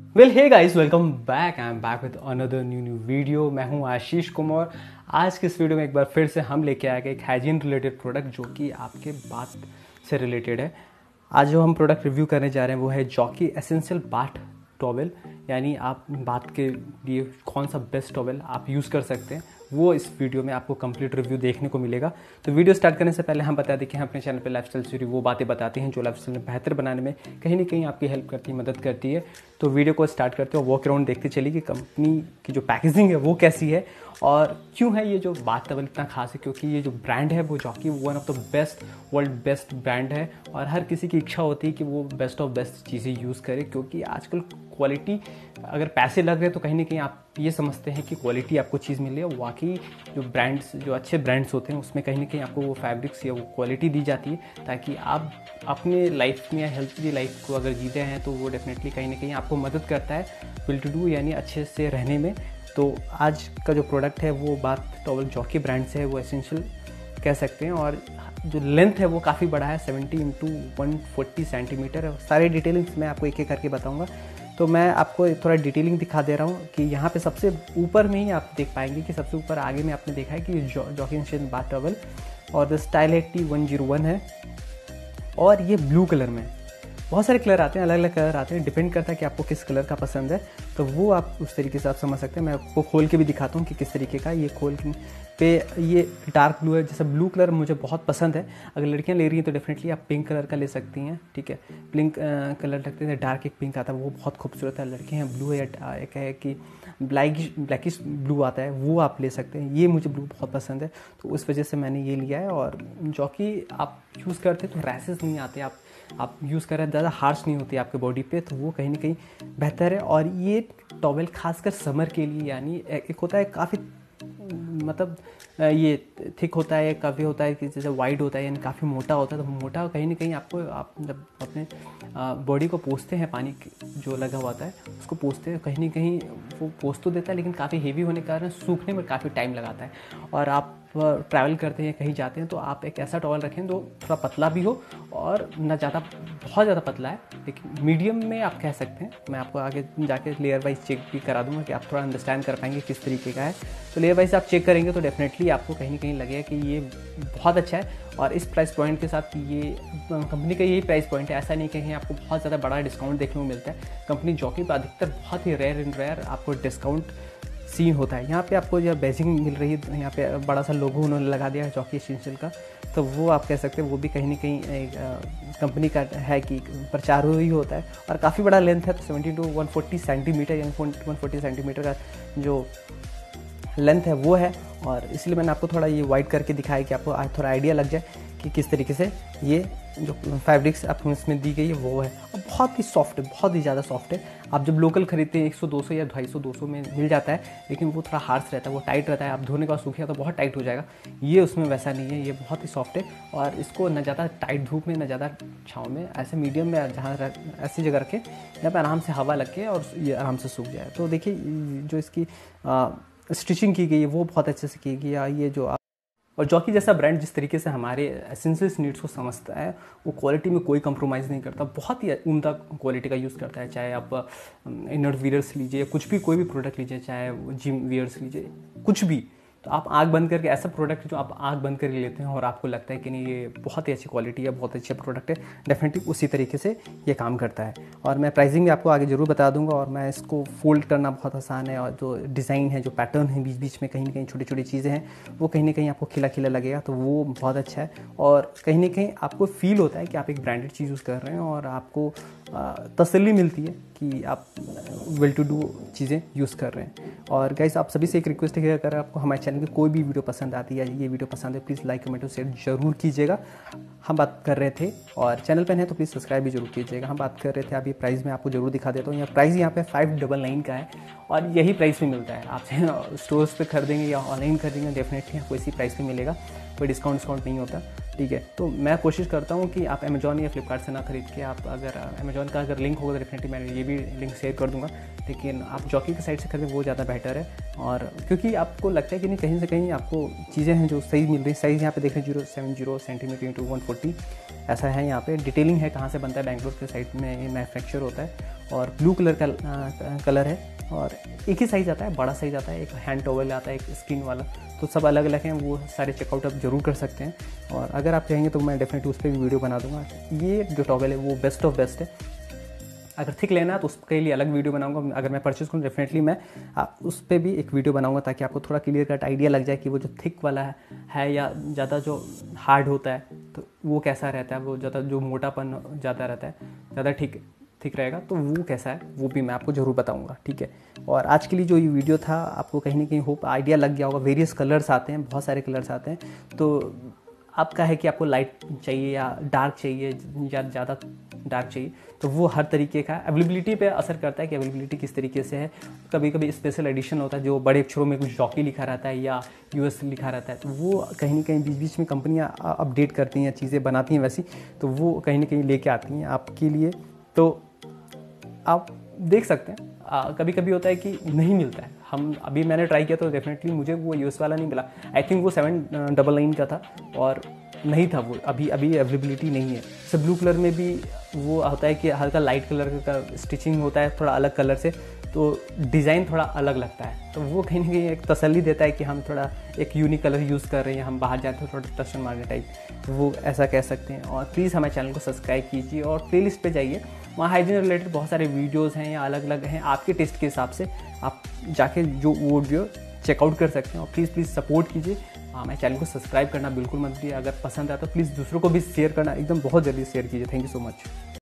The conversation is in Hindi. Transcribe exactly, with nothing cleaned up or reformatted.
Well hey guys, welcome back. I am back with another new new video. मैं हूं आशीष कुमार। आज के इस वीडियो में एक बार फिर से हम लेके आए गए एक हाइजीन रिलेटेड प्रोडक्ट जो कि आपके बात से रिलेटेड है। आज जो हम प्रोडक्ट रिव्यू करने जा रहे हैं वो है जॉकी एसेंशियल बाथ टॉवेल। यानी आप बात के लिए कौन सा बेस्ट टॉवेल आप यूज़ कर सकते हैं वो इस वीडियो में आपको कंप्लीट रिव्यू देखने को मिलेगा। तो वीडियो स्टार्ट करने से पहले हम बता दें कि हम अपने चैनल पे लाइफस्टाइल से जुड़ी वो बातें बताते हैं जो लाइफस्टाइल में बेहतर बनाने में कहीं ना कहीं आपकी हेल्प करती है, मदद करती है। तो वीडियो को स्टार्ट करते हो, वॉक अराउंड देखते चलिए कि कंपनी की जो पैकेजिंग है वो कैसी है और क्यों है ये जो बाथ टॉवेल इतना खास है। क्योंकि ये जो ब्रांड है वो Jockey one of the best world best brand है और हर किसी की इच्छा होती है कि वो बेस्ट ऑफ बेस्ट चीज़ें यूज़ करे। क्योंकि आजकल क्वालिटी, अगर पैसे लग रहे हैं तो कहीं ना कहीं आप ये समझते हैं कि क्वालिटी आपको चीज़ मिल रही है। वाकई जो ब्रांड्स, जो अच्छे ब्रांड्स होते हैं उसमें कहीं ना कहीं आपको वो फैब्रिक्स या वो क्वालिटी दी जाती है ताकि आप अपने लाइफ में या हेल्थी लाइफ को अगर जीते हैं तो वो डेफिनेटली कहीं ना कहीं आपको मदद करता है विल टू डू यानी अच्छे से रहने में। तो आज का जो प्रोडक्ट है वो बाथ टॉवेल जॉकी ब्रांड से है, वो एसेंशियल कह सकते हैं। और जो लेंथ है वो काफ़ी बड़ा है, seventy into one forty centimetre है। सारे डिटेलिंग्स मैं आपको एक एक करके बताऊंगा। तो मैं आपको थोड़ा डिटेलिंग दिखा दे रहा हूँ कि यहाँ पे सबसे ऊपर में ही आप देख पाएंगे कि सबसे ऊपर आगे में आपने देखा है कि जॉकी एसेंशियल बाथ टॉवेल और द स्टाइल है टी वन जीरो वन है और ये ब्लू कलर में। बहुत सारे कलर आते हैं, अलग अलग कलर आते हैं, डिपेंड करता है कि आपको किस कलर का पसंद है। तो वो आप उस तरीके से आप समझ सकते हैं। मैं आपको खोल के भी दिखाता हूँ कि किस तरीके का ये खोल पे। ये डार्क ब्लू है, जैसे ब्लू कलर मुझे बहुत पसंद है। अगर लड़कियां ले रही हैं तो डेफिनेटली आप पिंक कलर का ले सकती हैं, ठीक है। पिंक कलर लगते हैं, डार्क एक पिंक आता है वो बहुत खूबसूरत है। लड़कियां ब्लू है या एक है कि ब्लैकिश ब्लैकिश ब्लू आता है वो आप ले सकते हैं। ये मुझे ब्लू बहुत पसंद है तो उस वजह से मैंने ये लिया है। और जॉकी आप यूज़ करते तो रैसेस नहीं आते, आप आप यूज़ कर रहे हैं, ज़्यादा हार्श नहीं होती आपके बॉडी पे, तो वो कहीं ना कहीं बेहतर है। और ये टॉवेल खासकर समर के लिए, यानी एक होता है काफ़ी मतलब ये थिक होता है, काफ़ी होता है कि जैसे वाइड होता है यानी काफ़ी मोटा होता है। तो मोटा कहीं ना कहीं आपको, आप जब अपने बॉडी को पोंछते हैं, पानी जो लगा हुआ होता है उसको पोंछते हैं, कहीं ना कहीं वो पोंछ तो देता है लेकिन काफ़ी हेवी होने के कारण सूखने में काफ़ी टाइम लगाता है। और आप ट्रैवल करते हैं, कहीं जाते हैं तो आप एक ऐसा टॉवेल रखें जो थोड़ा पतला भी हो और ना ज़्यादा बहुत ज़्यादा पतला है, लेकिन मीडियम में आप कह सकते हैं। मैं आपको आगे जाके लेयर वाइज चेक भी करा दूंगा कि आप थोड़ा अंडरस्टैंड कर पाएंगे किस तरीके का है। तो लेयर वाइज आप चेक करेंगे तो डेफिनेटली आपको कहीं ना कहीं लगेगा कि ये बहुत अच्छा है। और इस प्राइस पॉइंट के साथ ये कंपनी का यही प्राइस पॉइंट है। ऐसा नहीं कहीं आपको बहुत ज़्यादा बड़ा डिस्काउंट देखने को मिलता है। कंपनी जॉकी पर अधिकतर बहुत ही रेयर एंड रेयर आपको डिस्काउंट सीन होता है। यहाँ पे आपको जो बेसिंग मिल रही है, यहाँ पे बड़ा सा लोगो उन्होंने लगा दिया है जॉकी एसेंशियल का, तो वो आप कह सकते हैं वो भी कहीं ना कहीं कंपनी का है कि प्रचार ही होता है। और काफ़ी बड़ा लेंथ है, तो seventy to one forty centimetre यानी वन फोर्टी सेंटीमीटर का जो लेंथ है वो है। और इसलिए मैंने आपको थोड़ा ये वाइड करके दिखाया कि आपको आज थोड़ा आइडिया लग जाए कि किस तरीके से ये जो फैब्रिक्स आपको इसमें दी गई है वो है। और बहुत ही सॉफ्ट है, बहुत ही ज़्यादा सॉफ्ट है। आप जब लोकल खरीदते हैं एक सौ दो सौ या ढाई सौ दो सौ में मिल जाता है, लेकिन वो थोड़ा हार्श रहता है, वो टाइट रहता है। आप धोने के बाद सूखेगा तो बहुत टाइट हो जाएगा। ये उसमें वैसा नहीं है, ये बहुत ही सॉफ्ट है। और इसको न ज़्यादा टाइट धूप में न ज़्यादा छाँव में, ऐसे मीडियम में जहाँ ऐसी जगह रखें जहाँ पर आराम से हवा लगे और ये आराम से सूख जाए। तो देखिए जो इसकी स्टिचिंग की गई है वो बहुत अच्छे से की गई है। ये जो और जॉकी जैसा ब्रांड जिस तरीके से हमारे एसेंशियल्स नीड्स को समझता है, वो क्वालिटी में कोई कंप्रोमाइज़ नहीं करता, बहुत ही उम्दा क्वालिटी का यूज़ करता है। चाहे आप इनर वियर्स लीजिए, कुछ भी कोई भी प्रोडक्ट लीजिए, चाहे जिम वियर्स लीजिए, कुछ भी, तो आप आँख बंद करके, ऐसा प्रोडक्ट जो आप आँख बंद करके लेते हैं और आपको लगता है कि नहीं ये बहुत ही अच्छी क्वालिटी है, बहुत अच्छा प्रोडक्ट है, डेफिनेटली उसी तरीके से ये काम करता है। और मैं प्राइसिंग भी आपको आगे ज़रूर बता दूंगा। और मैं इसको फोल्ड करना बहुत आसान है और जो डिज़ाइन है, जो पैटर्न है बीच बीच में कहीं ना कहीं छोटी छोटी चीज़ें हैं, वो कहीं ना कहीं आपको खिला खिला लगेगा, तो वो बहुत अच्छा है। और कहीं ना कहीं आपको फील होता है कि आप एक ब्रांडेड चीज़ यूज़ कर रहे हैं और आपको तसल्ली मिलती है कि आप वेल टू डू चीज़ें यूज़ कर रहे हैं। और गाइस आप सभी से एक रिक्वेस्ट है कि अगर आपको हमारे चैनल की कोई भी वीडियो पसंद आती है या ये वीडियो पसंद है, प्लीज़ लाइक कमेंट और शेयर जरूर कीजिएगा। हम बात कर रहे थे, और चैनल पर है तो प्लीज़ सब्सक्राइब भी जरूर कीजिएगा। हम बात कर रहे थे, अभी प्राइस में आपको जरूर दिखा देता हूँ। यहाँ प्राइस यहाँ पे फाइव डबल नाइन का है और यही प्राइस में मिलता है। आप स्टोर्स पे खरीदेंगे या ऑनलाइन खरीदेंगे डेफिनेटली आपको इसी प्राइस में मिलेगा, कोई डिस्काउंट डिस्काउंट नहीं होता, ठीक है। तो मैं कोशिश करता हूँ कि आप अमेजॉन या फ्लिपकार्ट से ना खरीद के, आप अगर अमेजॉन का अगर लिंक होगा तो डेफिनेटली मैं ये भी लिंक शेयर कर दूँगा, लेकिन आप जॉकी की साइड से खरीदें वो ज़्यादा बेटर है। और क्योंकि आपको लगता है कि नहीं कहीं से कहीं आपको चीज़ें हैं जो सही मिल रही, साइज़ यहाँ पे देखें zero seven zero centimetre into one forty ऐसा है। यहाँ पे डिटेलिंग है कहाँ से बनता है, बैंगलोर के साइड में ये मैन्युफैक्चर होता है। और ब्लू कलर का कलर है और एक ही साइज़ आता है, बड़ा साइज़ आता है, एक हैंड टॉवल आता है, एक स्क्रीन वाला, तो सब अलग अलग हैं, वो सारे चेकआउट आप जरूर कर सकते हैं। और अगर आप चाहेंगे तो मैं डेफिनेटली उस पर भी वीडियो बना दूंगा। ये जो टॉवल है वो बेस्ट ऑफ बेस्ट है। अगर थिक लेना है तो उसके लिए अलग वीडियो बनाऊंगा। अगर मैं परचेज करूँ डेफिनेटली मैं आप उस पर भी एक वीडियो बनाऊंगा, ताकि आपको थोड़ा क्लियर कट आइडिया लग जाए कि वो जो थिक वाला है, है या ज़्यादा जो हार्ड होता है तो वो कैसा रहता है, वो ज़्यादा जो मोटापन ज़्यादा रहता है, ज़्यादा ठीक ठीक रहेगा तो वो कैसा है, वो भी मैं आपको ज़रूर बताऊंगा, ठीक है। और आज के लिए जो ये वीडियो था आपको कहीं ना कहीं होप आइडिया लग गया होगा। वेरियस कलर्स आते हैं, बहुत सारे कलर्स आते हैं, तो आपका है कि आपको लाइट चाहिए या डार्क चाहिए या ज़्यादा डार्क चाहिए, तो वो हर तरीके का अवेलेबिलिटी पे असर करता है कि अवेलेबिलिटी किस तरीके से है। कभी कभी स्पेशल एडिशन होता है जो बड़े अक्षरों में कुछ जॉकी लिखा रहता है या यूएस लिखा रहता है, तो वो कहीं ना कहीं बीच बीच में कंपनियां अपडेट करती हैं, चीज़ें बनाती हैं वैसी, तो वो कहीं ना कहीं लेके आती हैं आपके लिए, तो आप देख सकते हैं। आ, कभी कभी होता है कि नहीं मिलता है। हम अभी मैंने ट्राई किया तो डेफिनेटली मुझे वो यूएस वाला नहीं मिला। आई थिंक वो सेवन डबल नाइन का था और नहीं था वो, अभी अभी अवेलेबिलिटी नहीं है। जैसे ब्लू कलर में भी वो होता है कि हल्का लाइट कलर का स्टिचिंग होता है थोड़ा अलग कलर से, तो डिज़ाइन थोड़ा अलग लगता है, तो वो कहीं ना कहीं एक तसल्ली देता है कि हम थोड़ा एक यूनिक कलर यूज़ कर रहे हैं, हम बाहर जाते हैं थोड़ा टशन मारने टाइप, तो वो ऐसा कह सकते हैं। और प्लीज़ हमारे चैनल को सब्सक्राइब कीजिए और प्लेलिस्ट पे जाइए, वहाँ हाइजीन रिलेटेड बहुत सारे वीडियोज़ हैं या अलग अलग हैं, आपके टेस्ट के हिसाब से आप जाके जो वो वीडियो चेकआउट कर सकते हैं। और प्लीज़ प्लीज़ सपोर्ट कीजिए, हमारे चैनल को सब्सक्राइब करना बिल्कुल मत भूलिए। अगर पसंद आए तो प्लीज़ दूसरों को भी शेयर करना एकदम बहुत जल्दी शेयर कीजिए। Thank you so much.